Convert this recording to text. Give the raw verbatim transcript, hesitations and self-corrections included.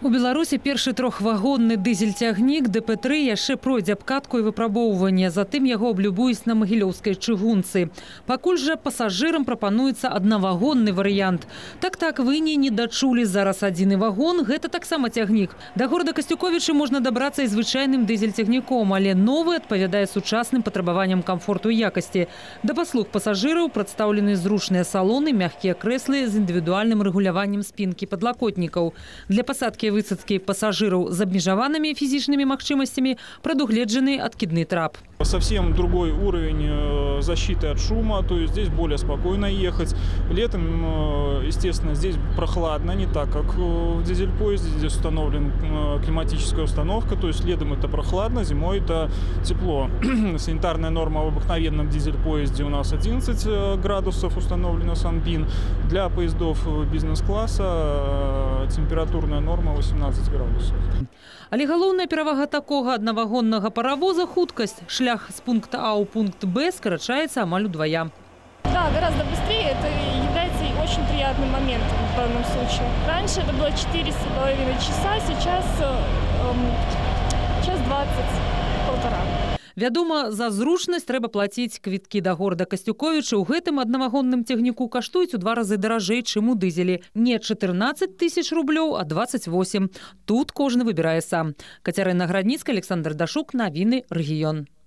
У Беларусі першы трохвагонны дызель-цягнік Д П тры яшчэ пройдзе абкатку і выпрабоўванне, затым яго аблюбуюць на магілёўскай чыгунцы. Пакуль жа пасажырам прапануецца аднавагонны варыянт. Так-так, вы не недачулі, зараз адзіны вагон – гэта таксама цягнік. Да горада Касцюковічы можна дабрацца і звычайным дызель-цягніком, але новы адпавядае сучасным патрабаванням камфорту і якасці. Да паслуг пасажыраў прадстаўлены зручныя салоны, мягкія крэслы з індывідуальным рэгуляваннем спінкі падлакотнікаў. Для пасадкі высадкі пассажиров с абмежаванными физическими магчымасцямі прадугледжаны откидный трап. Совсем другой уровень защиты от шума, то есть здесь более спокойно ехать. Летом, естественно, здесь прохладно, не так, как в дизель-поезде. Здесь установлена климатическая установка, то есть летом это прохладно, зимой это тепло. Санитарная норма в обыкновенном дизель-поезде у нас одиннадцать градусов, установлена Санпин. Для поездов бизнес-класса температурная норма восемнадцать градусов. Але галоўная перавага такога аднавагоннага паравоза – хуткасць. Шлях с пункта А у пункт Б скорочается амаль удвоя. Да, гораздо быстрее. Это является очень приятным моментом в данном случае. Раньше это было четыре с половиной часа, сейчас эм, час двадцать, полтора. Вядома, за зручнасць трэба плаціць. Квіткі да горада Касцюковічы ў гэтым аднавагонным цягніку каштуюць у два разы даражэй, чым у дызелі. Не чатырнаццаць тысяч рублёў, а двадцать восемь. Тут кожны выбірае сам. Кацярына Градніцкая, Александр Дашук, навіны рэгіён.